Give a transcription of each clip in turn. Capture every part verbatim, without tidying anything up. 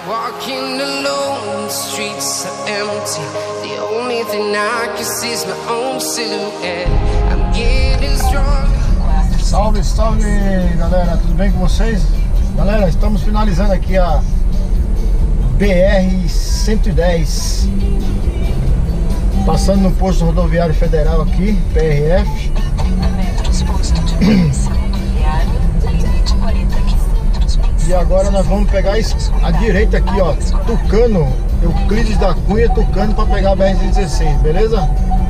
Walking alone, the streets are empty. The only thing I can see is my own silhouette. I'm getting stronger. Salve, salve galera, tudo bem com vocês? Galera, estamos finalizando aqui a B R cento e dez, passando no posto rodoviário federal aqui, P R F. E agora nós vamos pegar a direita aqui, ó, Tucano, Euclides da Cunha, Tucano, para pegar a B R cento e dezesseis, beleza?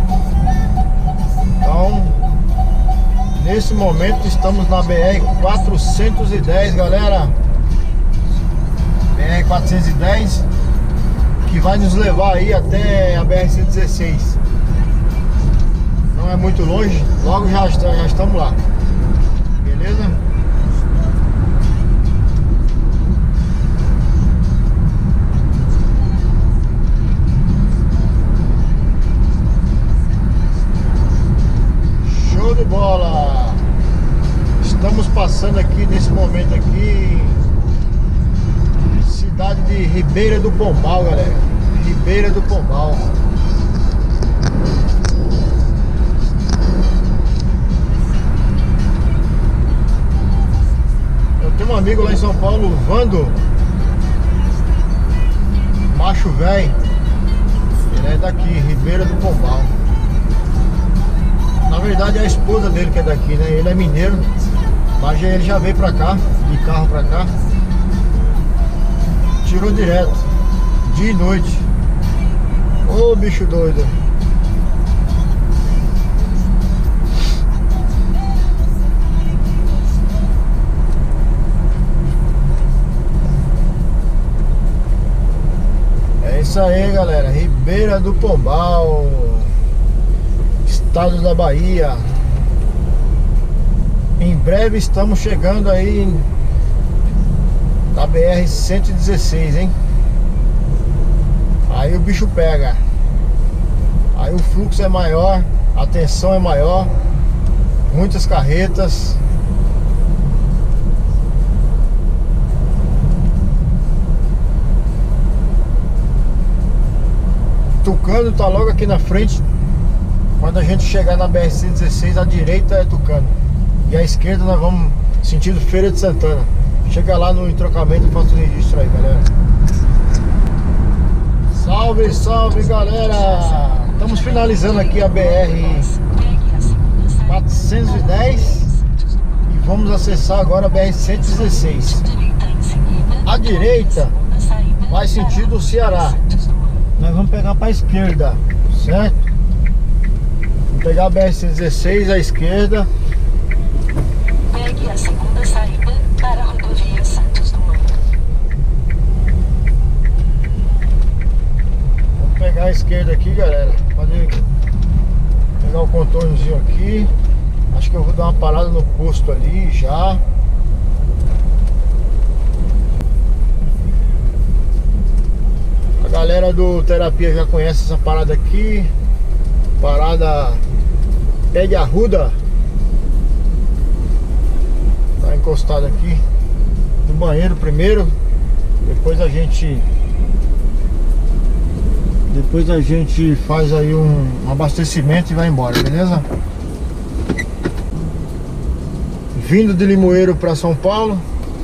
Então, nesse momento estamos na B R quatrocentos e dez, galera. B R quatrocentos e dez, que vai nos levar aí até a B R cento e dezesseis. Não é muito longe, logo já, já estamos lá, beleza? Show de bola! Estamos passando aqui nesse momento aqui, cidade de Ribeira do Pombal, galera. Ribeira do Pombal. Eu tenho um amigo lá em São Paulo, Vando, macho velho. Ele é daqui, Ribeira do Pombal. Na verdade é a esposa dele que é daqui, né? Ele é mineiro, mas ele já veio pra cá, de carro pra cá. Tirou direto, dia e noite. Ô bicho doido. É isso aí, galera. Ribeira do Pombal, estado da Bahia. Em breve estamos chegando aí na B R cento e dezesseis, hein? Aí o bicho pega. Aí o fluxo é maior, a tensão é maior, muitas carretas. Tucano tá logo aqui na frente. Quando a gente chegar na B R cento e dezesseis, a direita é Tucano e a esquerda nós vamos sentido Feira de Santana. Chega lá no entrocamento e faço o registro aí, galera. Salve, salve, galera! Estamos finalizando aqui a B R quatrocentos e dez e vamos acessar agora a B R cento e dezesseis. A direita vai sentido Ceará. Nós vamos pegar para a esquerda, certo? Vamos pegar a B R cento e dezesseis à esquerda. Pegue a segunda saída para a rodovia Santos Dumont. Vamos pegar a esquerda aqui, galera. Pode pegar o contornozinho aqui. Acho que eu vou dar uma parada no posto ali já. A galera do Terapia já conhece essa parada aqui. Parada Pé de Arruda. Tá encostado aqui no banheiro primeiro. Depois a gente Depois a gente faz aí um, um abastecimento e vai embora, beleza? Vindo de Limoeiro para São Paulo.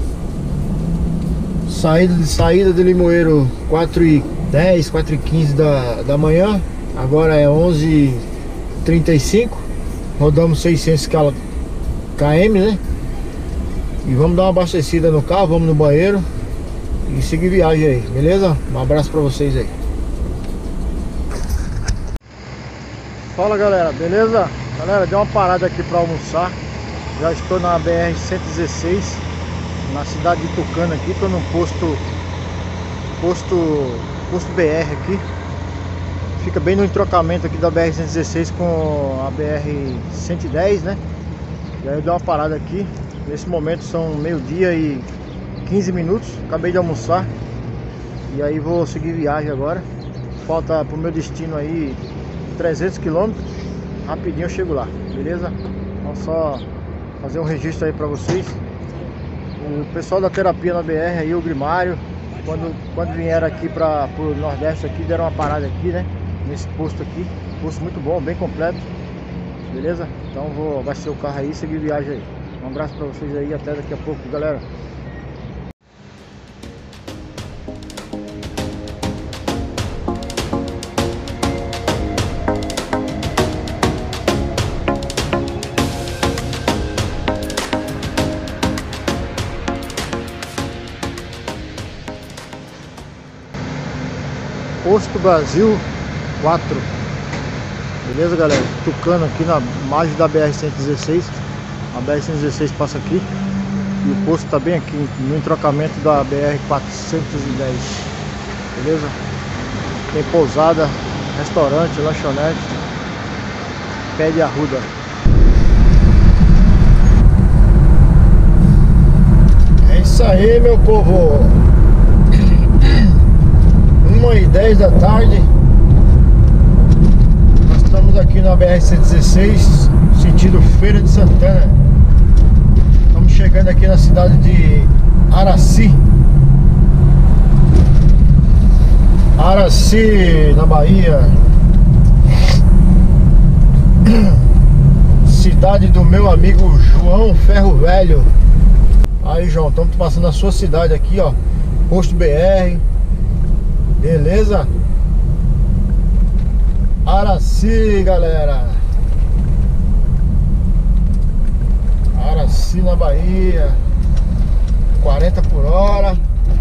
Saída de saída de Limoeiro quatro e dez, quatro e quinze da, da manhã. Agora é onze e trinta e cinco. Rodamos seiscentos quilômetros, né? E vamos dar uma abastecida no carro, vamos no banheiro e seguir viagem aí, beleza? Um abraço pra vocês aí. Fala, galera, beleza? Galera, deu uma parada aqui pra almoçar. Já estou na B R cento e dezesseis, na cidade de Tucano aqui. Estou no posto Posto Posto B R aqui. Fica bem no entrocamento aqui da B R cento e dezesseis com a B R cento e dez, né? E aí eu dei uma parada aqui. Nesse momento são meio-dia e quinze minutos. Acabei de almoçar. E aí vou seguir viagem agora. Falta pro meu destino aí trezentos quilômetros. Rapidinho eu chego lá, beleza? Então só fazer um registro aí pra vocês. O pessoal da Terapia na B R aí, o Grimário, quando, quando vieram aqui para o Nordeste aqui, deram uma parada aqui, né? Nesse posto aqui, posto muito bom, bem completo. Beleza? Então vou abastecer o carro aí e seguir viagem aí. Um abraço para vocês aí, até daqui a pouco, galera. Posto Brasil quatro. Beleza, galera? Tucano aqui na margem da B R cento e dezesseis. A B R cento e dezesseis passa aqui e o posto tá bem aqui no entrocamento da B R quatrocentos e dez. Beleza? Tem pousada, restaurante, lanchonete, pé de arruda. É isso aí, meu povo. uma e dez da tarde. Nós estamos aqui na B R cento e dezesseis, sentido Feira de Santana. Estamos chegando aqui na cidade de Araci. Araci, na Bahia. Cidade do meu amigo João Ferro Velho. Aí, João, estamos passando a sua cidade aqui, ó. Posto B R. Beleza? Araci, galera. Araci, na Bahia. quarenta por hora.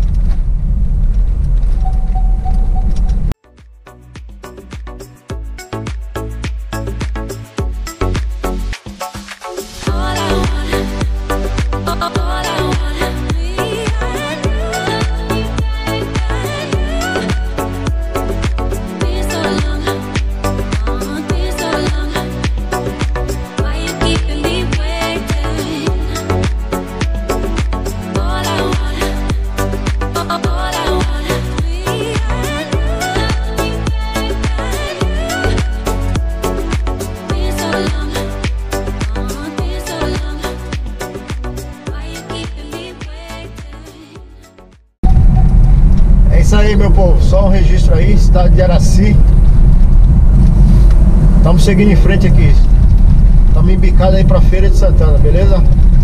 Isso aí, meu povo, só um registro aí, cidade de Araci. Estamos seguindo em frente aqui. Estamos embicados aí pra Feira de Santana, beleza?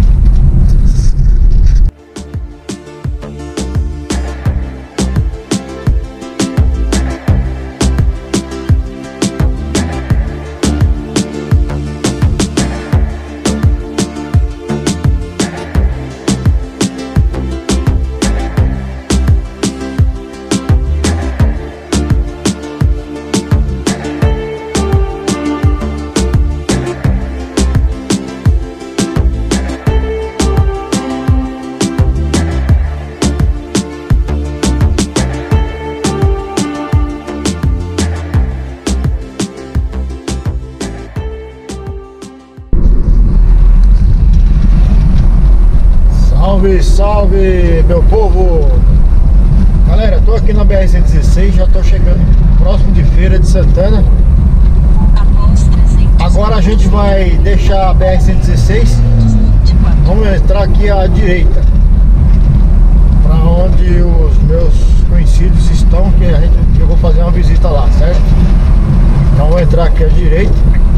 Salve, salve, meu povo! Galera, tô aqui na B R cento e dezesseis, já tô chegando próximo de Feira de Santana. Agora a gente vai deixar a B R cento e dezesseis. Vamos entrar aqui à direita, para onde os meus conhecidos estão, que a gente, eu vou fazer uma visita lá, certo? Então vou entrar aqui à direita.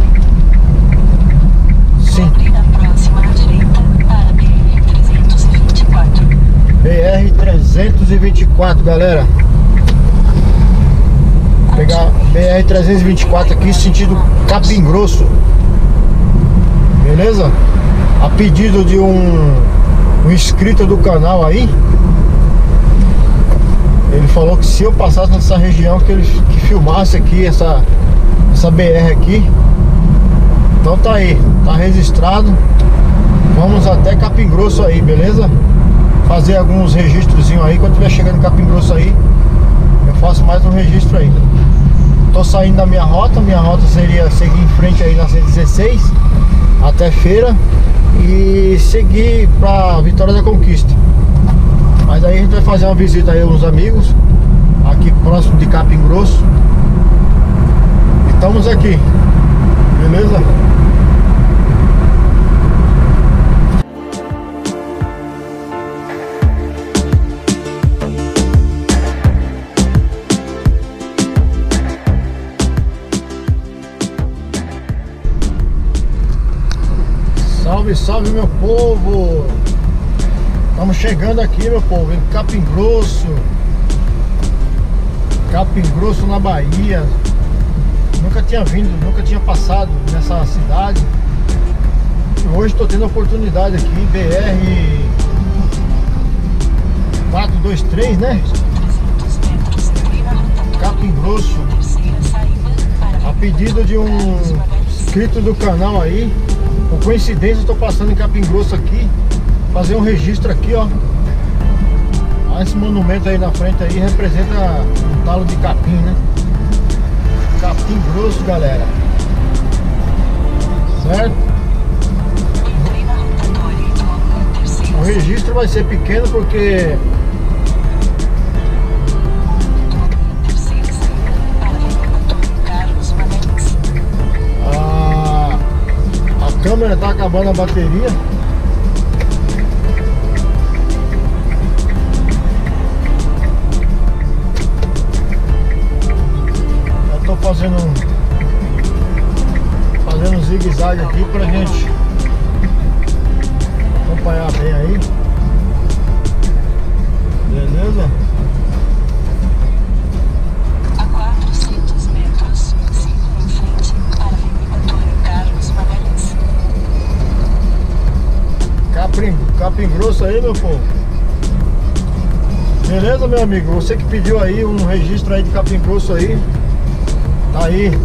Sim. B R trezentos e vinte e quatro, galera. Vou pegar B R trezentos e vinte e quatro aqui, sentido Capim Grosso. Beleza? A pedido de um, um inscrito do canal aí, ele falou que se eu passasse nessa região, que ele que filmasse aqui essa, essa B R aqui. Então tá aí, tá registrado. Vamos até Capim Grosso aí, beleza? Fazer alguns registrozinhos aí. Quando estiver chegando em Capim Grosso aí, eu faço mais um registro ainda. Tô saindo da minha rota. Minha rota seria seguir em frente aí na cento e dezesseis até Feira e seguir pra Vitória da Conquista. Mas aí a gente vai fazer uma visita aí aos amigos aqui próximo de Capim Grosso. Estamos aqui, beleza? Salve, salve, meu povo! Estamos chegando aqui, meu povo, em Capim Grosso. Capim Grosso, na Bahia. Nunca tinha vindo, nunca tinha passado nessa cidade. E hoje estou tendo a oportunidade aqui, B R quatrocentos e vinte e três, né? Capim Grosso. A pedido de um inscrito do canal aí, por coincidência estou passando em Capim Grosso aqui, fazer um registro aqui, ó. Olha esse monumento aí na frente aí, representa um talo de capim, né? Capim Grosso, galera. Certo? O registro vai ser pequeno porque a, a câmera tá acabando a bateria. Eu tô fazendo um fazendo um zigue-zague aqui pra gente acompanhar bem aí. Beleza? A quatrocentos metros, siga em frente para a Avenida Antônio Carlos Magalhães. Capim, Capim Grosso aí, meu povo. Beleza, meu amigo? Você que pediu aí um registro aí de Capim Grosso aí, tá aí.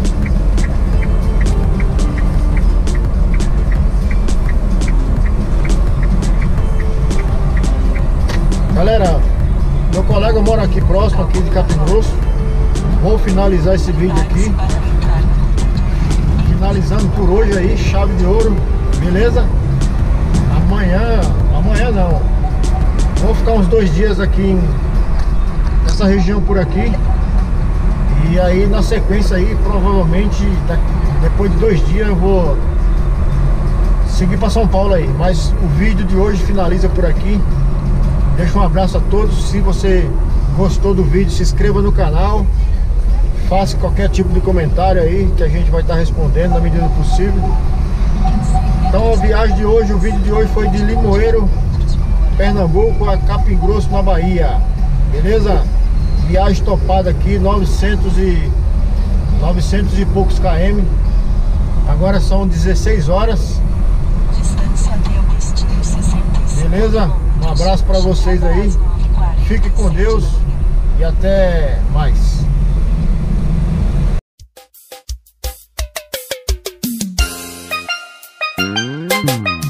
Galera, meu colega mora aqui próximo, aqui de Capim Grosso. Vou finalizar esse vídeo aqui. Finalizando por hoje aí, chave de ouro, beleza? Amanhã, amanhã não. Vou ficar uns dois dias aqui em, nessa região por aqui. E aí na sequência aí, provavelmente depois de dois dias eu vou seguir para São Paulo aí. Mas o vídeo de hoje finaliza por aqui. Deixa um abraço a todos. Se você gostou do vídeo, se inscreva no canal. Faça qualquer tipo de comentário aí que a gente vai estar respondendo na medida do possível. Então a viagem de hoje, o vídeo de hoje foi de Limoeiro, Pernambuco a Capim Grosso, na Bahia. Beleza? Viagem topada aqui, novecentos e, novecentos e poucos km. Agora são dezesseis horas. Distância até o destino sessenta e cinco. Beleza? Um abraço para vocês aí. Fique com Deus e até mais. Mm-hmm.